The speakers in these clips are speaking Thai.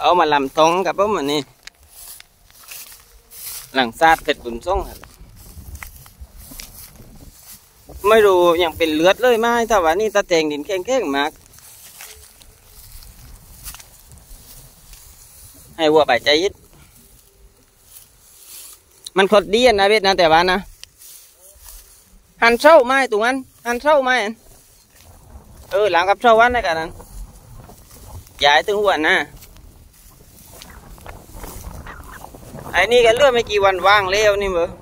เอามาลำทองกับผมอันนี้หลังซาดเผ็ดบุญส่งครับไม่รู้ยังเป็นเลือดเลยไหมถ้าว่านี่ตาแตงดินแข็งๆมากให้วัวไปใจยึดมันขดดีนะเวทนะแต่ว่านะหันเช่าไม้ตรงนั้นหันเช่าไม้หลังกับเช่าวันได้กันนั้นย้ายถึงหัวนะไอ้นี่กันเลื่อนไม่กี่วันว่างเร็วนี่มั้ง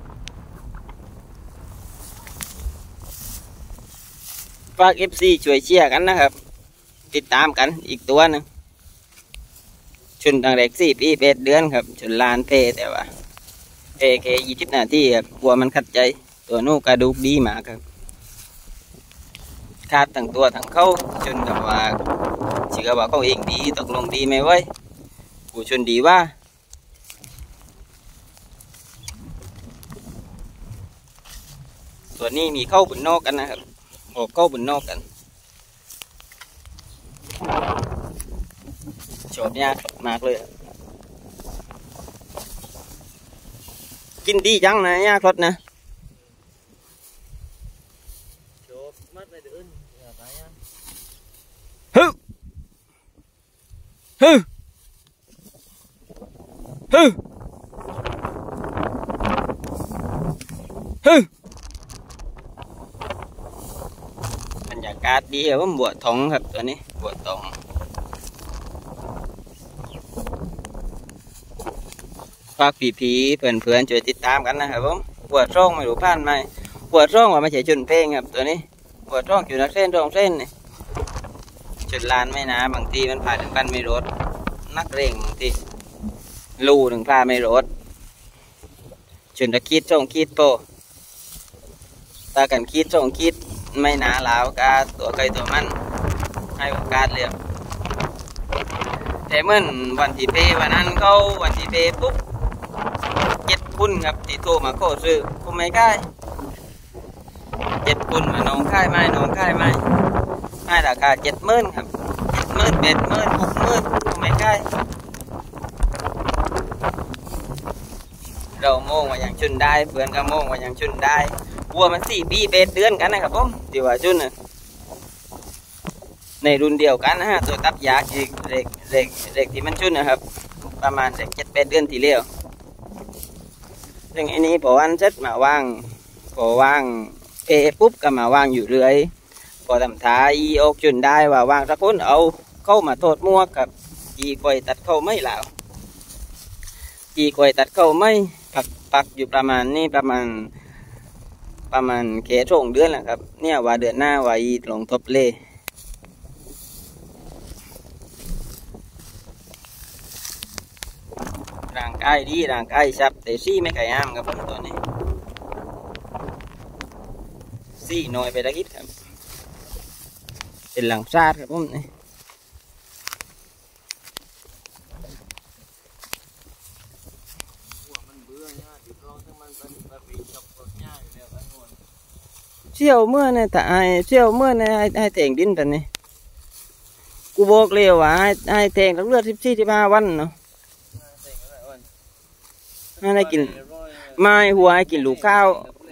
ฝาก FC ช่วยเชียร์กันนะครับติดตามกันอีกตัวนึงชุนตั้งแต่4 ปี 8 เดือนครับชุนลานเพแต่ว่าเพแค่20 นาทีครับกลัวมันขัดใจตัวนู้กระดูกดีมากครับคาดทั้งตัวทั้งเข้าจนกับว่าเชื่อว่าเขาเองดีตกลงดีไหมไว้กูชนดีว่าส่วนนี้มีเข้าบนนอกกันนะครับออกเข้าบนนอกกันชอบยากมากเลยกินดีจังนะยากรสนะฮึฮึฮึฮึบรรยากาศดีครับผมบัวทองครับตัวนี้บัวทองฝากผีๆเพื่อนๆช่วยติดตามกันนะครับผมบัวร่องไม่รู้ผ่านไหมบัวร่องว่าไม่ใช่จุนเพลงครับตัวนี้บัวร่องอยู่นักเส้นร่องเส้นนี่จุดลานไม่นะบางทีมันผ่านถึงกันไม่รถนักเร่งบางทีลูถึงพาไม่รถจุดตะคิดช่องคิดโปตากันคิดช่องคิดไม่หนาหลาวกาตัวใครตัวมันให้โอกาสเรียบแต่เมื่อวันที่เปวันนั้นเขาวันที่เปปุ๊บ7 คุณครับที่โทรมาโคซื้อคุณไม่ได้7 คุณมาน้องค่ายไม้น้องค่ายไม้ให้ราคา70,000ครับ70,000 80,000 60,000คุณไม่ได้เราโม่งว่าอย่างชุนได้เพื่อนก็โม่งว่าอย่างชุนได้วัวมัน4 ปี 8 เดือนกันนะครับผมที่ว่าชุนในรุ่นเดียวกันนะฮะตัวตับยาอีกเด็กที่มันชุนนะครับประมาณ7 8 เดือนที่เลี้ยวซึ่งอันนี้พอวันเสร็จมาวางพอวางเพปุ๊บก็มาวางอยู่เรื่อยพอทำท้ายออกชุนได้ว่าวางสักคนเอาเข้ามาโทษมั่วกับกีกวยตัดเข้าไม่แล้วกีกวยตัดเข้าไม่ปักอยู่ประมาณนี้ประมาณแค่2 เดือนแหละครับเนี่ยว่าเดือนหน้าว่าอีลงทบเล่ร่างกายดีร่างกายชับแต่ซี่ไม่ไก่อ้ามครับผมตัวนี้ซี่น้อยไปตะกี้ครับเป็นหลังซาดครับผมนี่เชี่ยวเมื่อเนี่ยแต่เชี่ยวเมื่อเนี่ยให้แต่งดินแต่นี่กูบอกเลยว่าให้แต่งตั้งเลือด14 15 วันเนาะให้กินไม่หัวให้กินลูกข้าว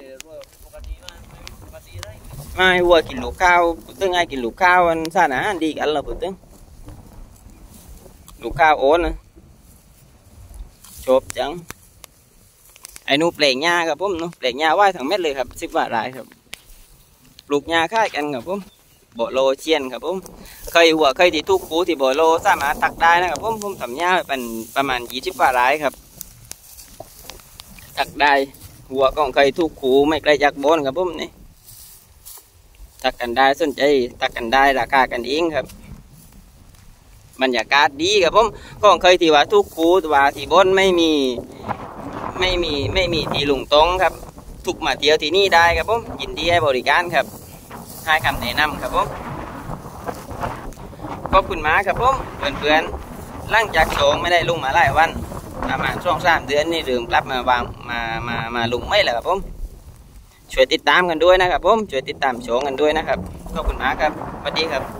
ไม่หัวกินลูกข้าวตึ้งให้กินลูกข้าวมันสารอาหารดีกันเหรอตึ้งลูกข้าวโอนนะชอบจังไอ้นูเปล่งหญ้าครับผมนูเปล่งหญ้าไหวทั้งเม็ดเลยครับ10 บาทได้ครับปลูกหญ้าค่ายกันครับผมบ่อโลเชียนครับผมเคยที่ทุกคูที่บ่อโลสามารถตักได้นะครับผมทำหญ้าเป็นประมาณ20 บาทได้ครับตักได้หัวก็เคยทุกคูไม่ไกลจากบนครับผมนี่ตักกันได้สนใจตักกันได้ราคากันเองครับบรรยากาศดีครับผมก็เคยที่ว่าทุกคูว่าที่บนไม่มีที่ลุงตรงครับทุกมาเที่ยวที่นี่ได้ครับผมยินดีให้บริการครับให้คำแนะนำครับผมขอบคุณมากครับผมเพื่อนๆหลังจากโชงไม่ได้ลุงมาหลายวันประมาณ2-3 เดือนนี่ลืมกลับมาวางมาลุงไม่แหละครับผมช่วยติดตามกันด้วยนะครับผมช่วยติดตามโชงกันด้วยนะครับขอบคุณมากครับสวัสดีครับ